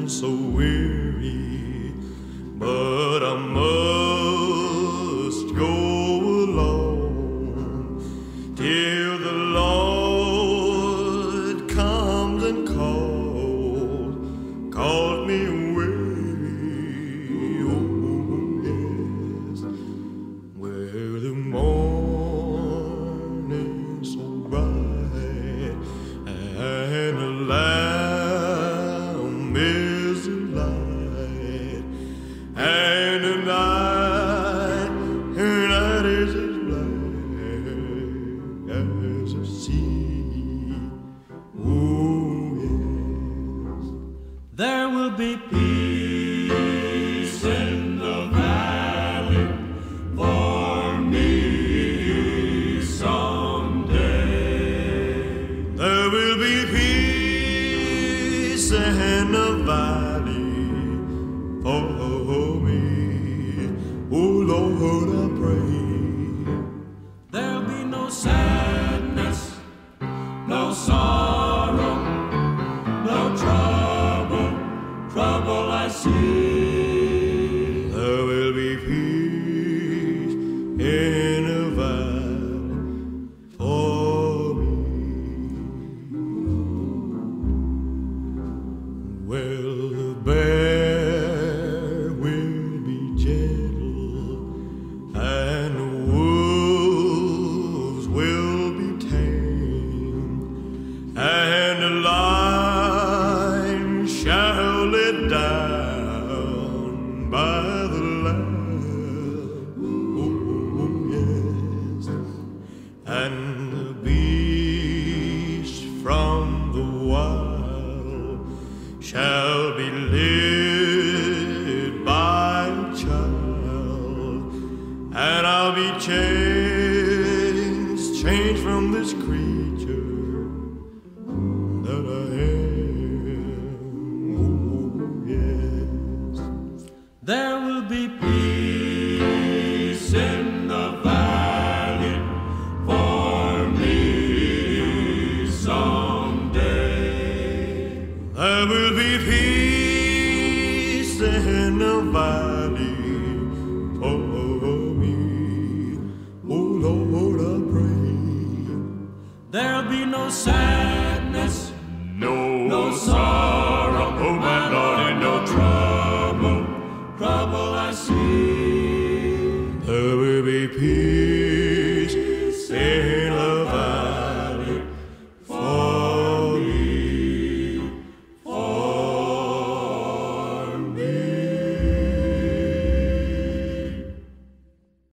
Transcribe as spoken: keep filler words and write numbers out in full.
so weary, but I must go along till the Lord comes and calls, calls me away. Oh, yes, where the morning's so bright and the lamb is the light, and the night, the night is as black as the sea. Oh, yes, there will be peace in the valley for me someday. there will be peace in the valley for me. Oh, Lord, I pray. There'll be no sadness, no sorrow, no trouble, trouble I see. There will be peace in the valley for me. Well, the bear will be gentle, and the wolves will be tame, and the lion shall lay down by the lamb. Oh, yes, and the beast from the wild shall be led by a child, and I'll be changed, changed from this creature that I am. Oh, yes, There will be peace in the valley for me someday. there will be peace in the valley for me. Oh, Lord, I pray. There'll be no sadness, No, no sorrow, oh, my Lord, and no trouble, trouble I see.